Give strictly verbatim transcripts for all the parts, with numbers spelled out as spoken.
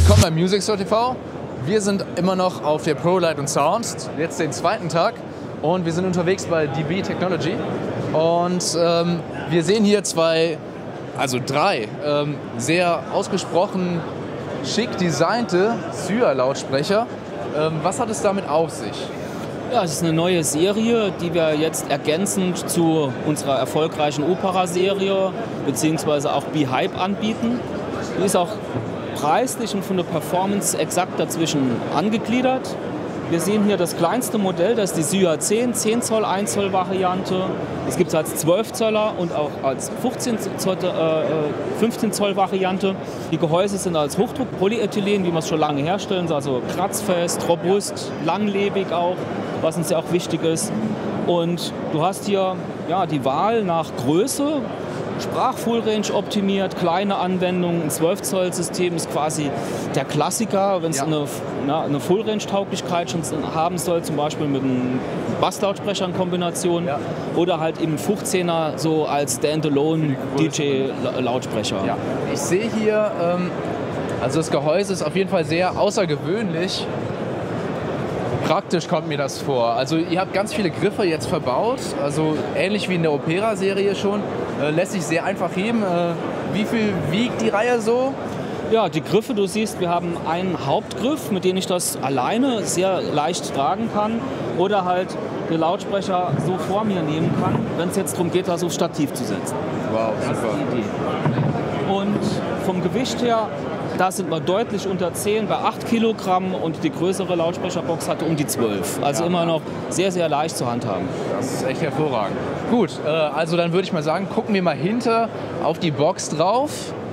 Willkommen beim Music Store T V. Wir sind immer noch auf der Pro Light und Sound, jetzt den zweiten Tag, und wir sind unterwegs bei D B Technology. Und ähm, wir sehen hier zwei, also drei, ähm, sehr ausgesprochen schick designte Syr-Lautsprecher. Ähm, was hat es damit auf sich? Ja, es ist eine neue Serie, die wir jetzt ergänzend zu unserer erfolgreichen Opera-Serie bzw. auch B-Hype anbieten. Die ist auch preislich und von der Performance exakt dazwischen angegliedert. Wir sehen hier das kleinste Modell, das ist die Syr zehn, zehn Zoll, eins Zoll Variante. Es gibt es als zwölf Zöller und auch als fünfzehn Zoll Variante. Die Gehäuse sind als Hochdruck-Polyethylen, wie wir es schon lange herstellen, also kratzfest, robust, langlebig auch, was uns ja auch wichtig ist. Und du hast hier ja, die Wahl nach Größe. Sprach-Full-Range optimiert, kleine Anwendungen, ein zwölf Zoll System ist quasi der Klassiker, wenn es ja. eine, eine Full-Range-Tauglichkeit schon haben soll, zum Beispiel mit einem Basslautsprecher in Kombination, ja. oder halt eben fünfzehner so als Standalone-D J-Lautsprecher. Ja. Ich sehe hier, ähm, also das Gehäuse ist auf jeden Fall sehr außergewöhnlich. Praktisch kommt mir das vor. Also ihr habt ganz viele Griffe jetzt verbaut, also ähnlich wie in der Opera-Serie schon. Äh, lässt sich sehr einfach heben. Äh, wie viel wiegt die Reihe so? Ja, die Griffe, du siehst, wir haben einen Hauptgriff, mit dem ich das alleine sehr leicht tragen kann oder halt den Lautsprecher so vor mir nehmen kann, wenn es jetzt darum geht, das aufs Stativ zu setzen. Wow, super. Das ist die Idee. Und vom Gewicht her, da sind wir deutlich unter zehn, bei acht Kilogramm, und die größere Lautsprecherbox hatte um die zwölf. Also ja. immer noch sehr, sehr leicht zu handhaben. Das ist echt hervorragend. Gut, äh, also dann würde ich mal sagen, gucken wir mal hinter auf die Box drauf.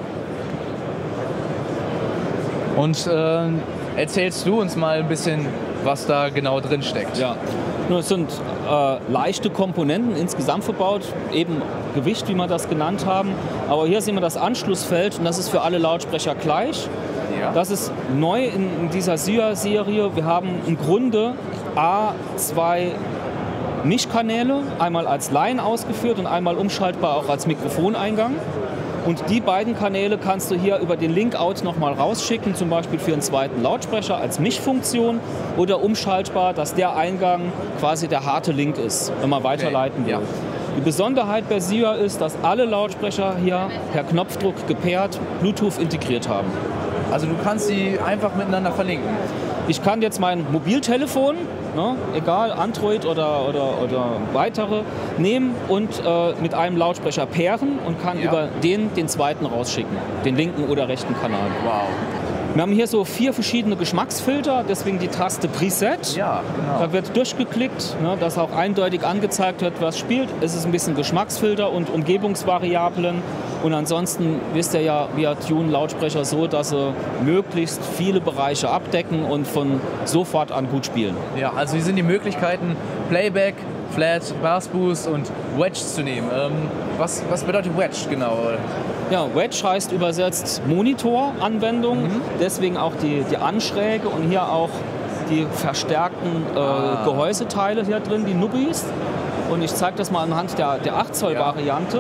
Und äh, erzählst du uns mal ein bisschen, was da genau drin steckt. Ja, es sind äh, leichte Komponenten insgesamt verbaut, eben Gewicht, wie wir das genannt haben. Aber hier sehen wir das Anschlussfeld, und das ist für alle Lautsprecher gleich. Ja. Das ist neu in, in dieser Syr-Serie. Wir haben im Grunde A zwei Mischkanäle, einmal als Line ausgeführt und einmal umschaltbar auch als Mikrofoneingang. Und die beiden Kanäle kannst du hier über den Link-Out nochmal rausschicken, zum Beispiel für einen zweiten Lautsprecher als Mischfunktion oder umschaltbar, dass der Eingang quasi der harte Link ist, wenn man weiterleiten will. Ja. Die Besonderheit bei Syr ist, dass alle Lautsprecher hier per Knopfdruck gepaart Bluetooth integriert haben. Also du kannst sie einfach miteinander verlinken? Ich kann jetzt mein Mobiltelefon, ne, egal Android oder, oder, oder weitere, nehmen und äh, mit einem Lautsprecher pairen und kann ja. über den den zweiten rausschicken, den linken oder rechten Kanal. Wow. Wir haben hier so vier verschiedene Geschmacksfilter, deswegen die Taste Preset. Ja, genau. Da wird durchgeklickt, ne, dass auch eindeutig angezeigt wird, was spielt. Es ist ein bisschen Geschmacksfilter und Umgebungsvariablen. Und ansonsten wisst ihr ja, wir tunen Lautsprecher so, dass sie möglichst viele Bereiche abdecken und von sofort an gut spielen. Ja, also hier sind die Möglichkeiten, Playback, Flat, Bassboost und Wedge zu nehmen. Ähm, was, was bedeutet Wedge genau? Ja, Wedge heißt übersetzt Monitoranwendung, mhm. deswegen auch die, die Anschräge und hier auch die verstärkten äh, ah. Gehäuseteile hier drin, die Nubbies. Und ich zeige das mal anhand der, der acht Zoll Variante.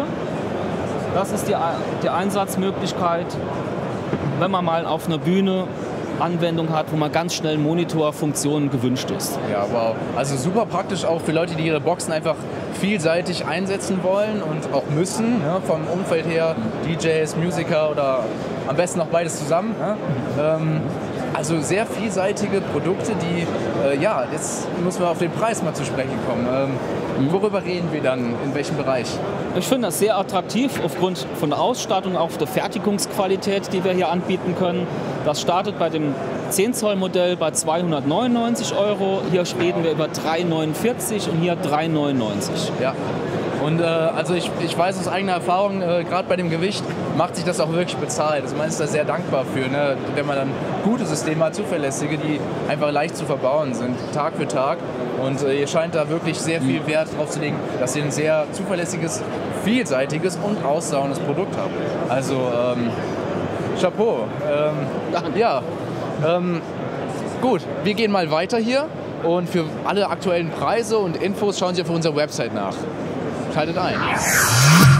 Das ist die, die Einsatzmöglichkeit, wenn man mal auf einer Bühne Anwendung hat, wo man ganz schnell Monitorfunktionen gewünscht ist. Ja, wow. Also super praktisch auch für Leute, die ihre Boxen einfach vielseitig einsetzen wollen und auch müssen, ne? Vom Umfeld her, D Js, Musiker oder am besten noch beides zusammen. Ne? Ähm, also sehr vielseitige Produkte, die, äh, ja, jetzt müssen wir auf den Preis mal zu sprechen kommen. Ähm, worüber reden wir dann, in welchem Bereich? Ich finde das sehr attraktiv aufgrund von der Ausstattung, auch der Fertigungsqualität, die wir hier anbieten können. Das startet bei dem zehn Zoll Modell bei zweihundertneunundneunzig Euro. Hier reden wir über dreihundertneunundvierzig und hier dreihundertneunundneunzig. Ja. Und äh, also ich, ich weiß aus eigener Erfahrung, äh, gerade bei dem Gewicht macht sich das auch wirklich bezahlt. Also man ist da sehr dankbar für, ne? Wenn man dann gute Systeme hat, zuverlässige, die einfach leicht zu verbauen sind, Tag für Tag. Und äh, ihr scheint da wirklich sehr viel Wert drauf zu legen, dass ihr ein sehr zuverlässiges, vielseitiges und aussaugendes Produkt habt. Also ähm, Chapeau. Ähm, ja, ähm, gut, wir gehen mal weiter hier. Und für alle aktuellen Preise und Infos schauen Sie auf unserer Website nach. Schaltet ein.